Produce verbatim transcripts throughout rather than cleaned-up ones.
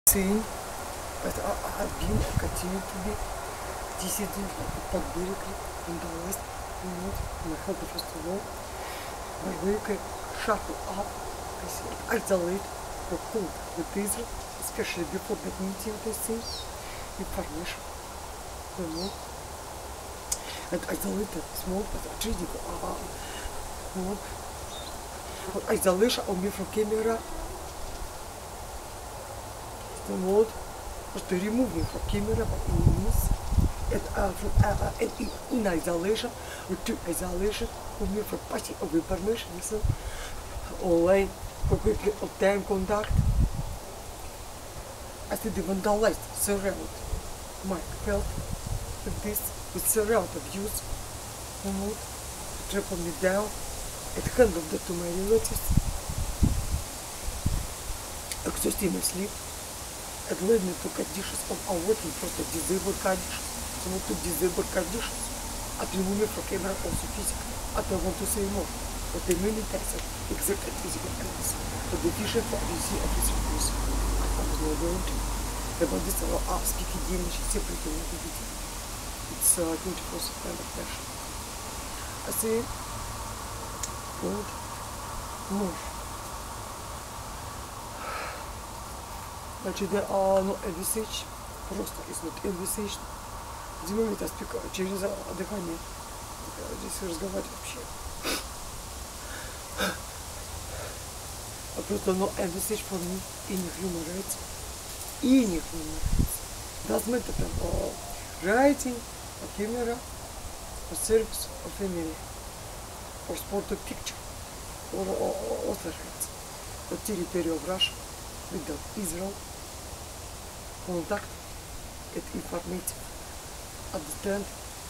Сын, это один continue to be dissident под берегом vandalized not in the help first of all where we can shut up isolate or cool with Israel, especially before that meeting they see information you know and isolate small but treating вот isolation on me from camera вот to remove me from camera by any means and uh, from uh, uh, in isolation or to isolation of me from passing of information so online completely obtain contact I said the vandalized surround my health with this with surround abuse and triple me down it handled that to my relatives exhausting my sleep it led me to conditions of awakening просто disabled conditions. So to disabled conditions at removing from camera also physical. I don't want to say more. But the many times exactly physical evidence. But the vision for the see of this abuse. I was not going to. About this uh, speaking English separately not видите. It's uh, twenty-four September fashion. I say вот муж. Значит, а, ну, envisage, просто is not envisage. Где момент я спекаю, через дыхание. Здесь разговаривать вообще. А просто no envisage for me и не human rights. И не human rights. Doesn't matter там uh, writing, or camera, or service, or family, or sport or picture, or author rights. The territory of Russia without Israel. Contact it informative understand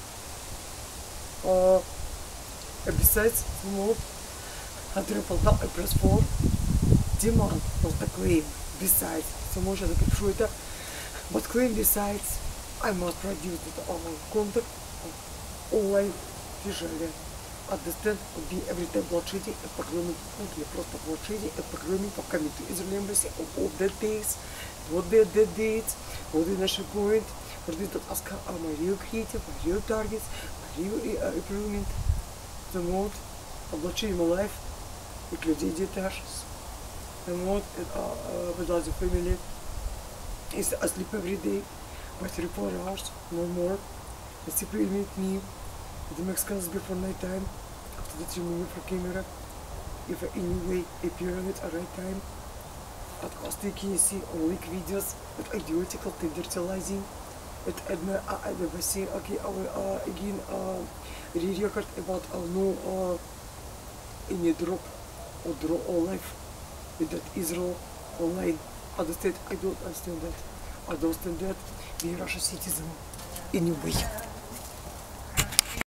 uh, besides more I triple down I press four demand просто claim besides so можно напишу это but claim besides I must produce the online contact online visually understand would be every time bloodshedding and proclaiming only просто bloodshedding and proclaiming for coming to Israel embassy of all the days what the the dates, what the national point, what did that ask are my real creative, my real targets, my real uh, improvement, the mode of bloodshedding my life with людей detached, the mode uh, without the family is I sleep every day by three four hours, no more. The simply meet me at the Mexicans before night time, after that you move for camera, if I anyway appear on it at right time. Подкасты, you see on leak videos with idiotical tenderizing with Edna Adabasi okay uh, again uh, re-record about uh, no uh, any drop or draw all life with that Israel online. Understand? I don't understand that. I don't understand that. Be a Russian citizen anyway.